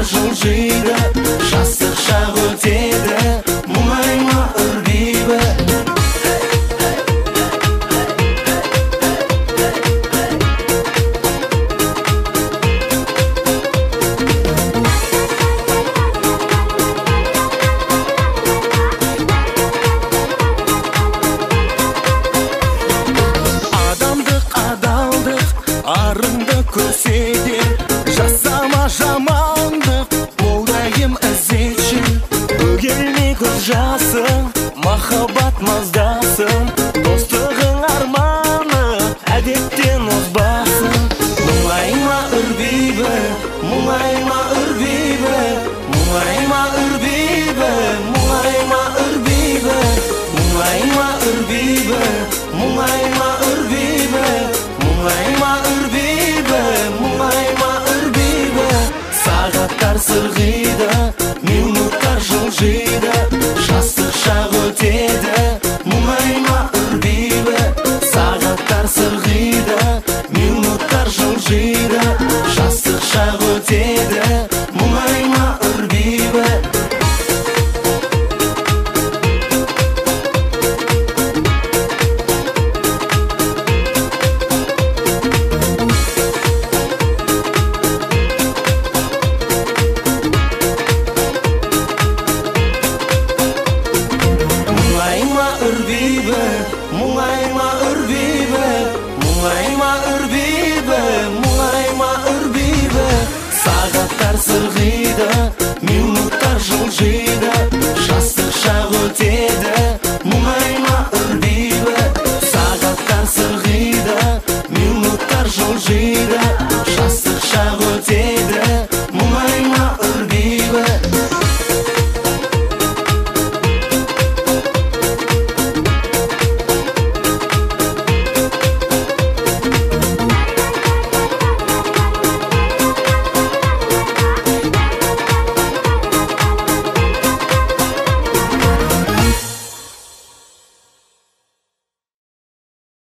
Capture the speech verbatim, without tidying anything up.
жылжиды, жастық шақ өтеді, мұңайма үрбейбі. Арыңды көрсетер, жасама жамандық, молдайым іздетшін. Бөгелмей көз жасың, махаббат маздасың, достығың арманы, әдеттен озбасын. Мұңайма үрбейбі, мұңайма үрбейбі, мұңайма үрбейбі, мұңайма үрбейбі, мұңайма үрбейбі, мұңайма үрбейбі, мұңайма үрбейбі, мұңайма үрбейбі. Сағаттар сырғиды, минуттар жылжиды, жастық шақ өтеді, мұңайма үрбейбі. Сағаттар сырғиды, минуттар жылжиды, жастық шақ өтеді.